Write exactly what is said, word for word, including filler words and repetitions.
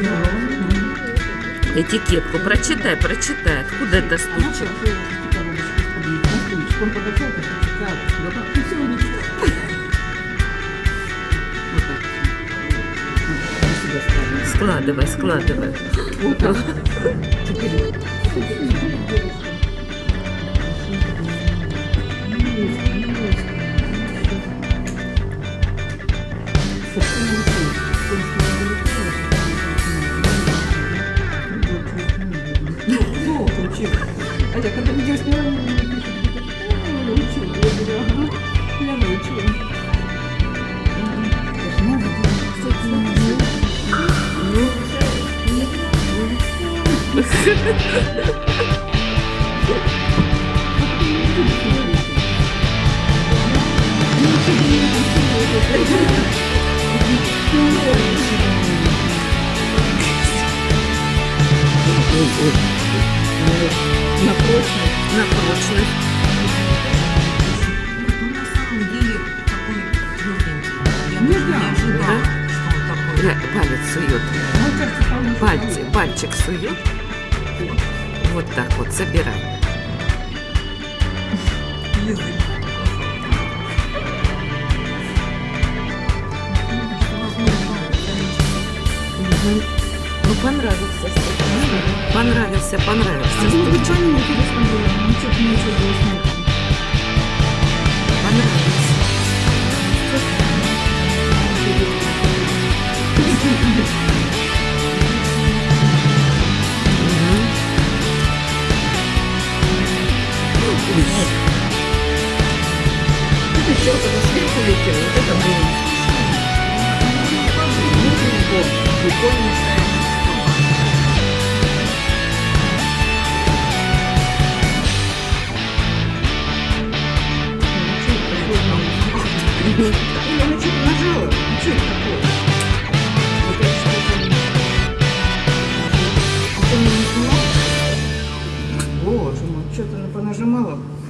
Этикетку прочитай, прочитай. Откуда это стучит? Складывай, складывай. Вот так. А я когда видео сняла, мне пишут, я научила, я говорю, ага, я научила. На прочность, на прочность. На самом деле такой тверденький. Я Ну даже да, не ожидала, да. что он такой. Ля- Палец сует. Мне кажется, получше. Пальцы, пальчик сует. Вот так вот, собирай. Язык. Ну, понравился. Понравился, понравился. А вы ничего не интересно было? Ничего не ничего было смотреть. Понравился. Это еще когда сверху летело, вот это было. Прикольно. Или она что-то нажала? Ну что это такое? Вот это что-то. А ты мне не снимал? Боже мой, что-то она понажимала.